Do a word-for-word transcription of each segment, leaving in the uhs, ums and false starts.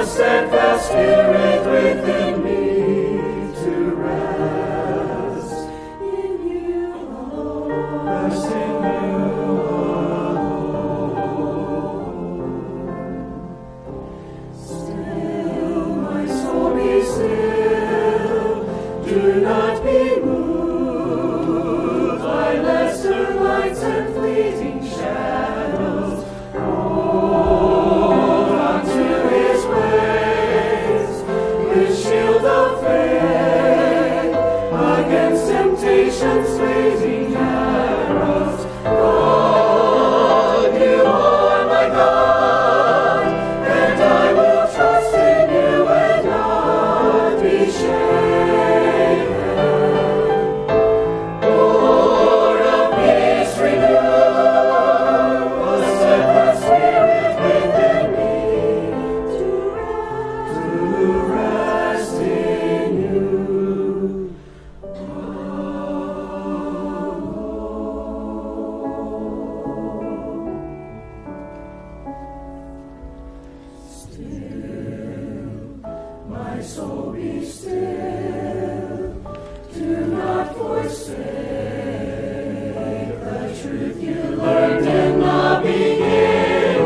steadfast spirit within me to rest in you alone. Rest in you alone. Still, my soul be still. Do not be moved by lesser lights and fleeting shadows. Hold on to his ways, his shield of faith, against temptation's fleeting arrows. God, you are my God, and I will trust in you and not be shaken. Lord of peace, renew a steadfast spirit within me to rest, to rest in you. Still, my soul be still. Do not forsake the truth you learned in the beginning.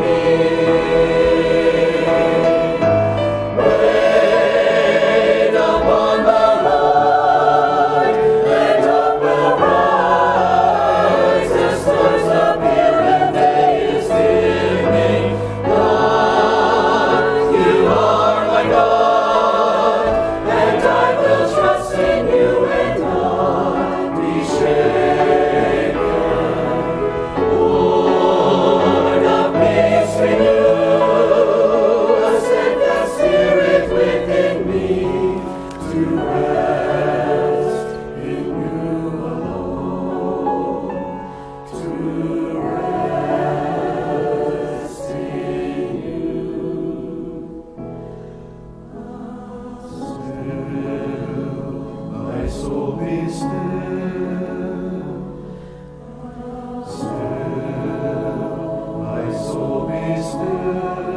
Wait upon the Lord, and hope will rise as stars appear and day is dimming. God, you are my God, and I will trust in you and not be shaken. Lord of peace, renew a steadfast spirit within me to rest in you alone, to rest in you. Still, my soul be still. Still, my soul be still.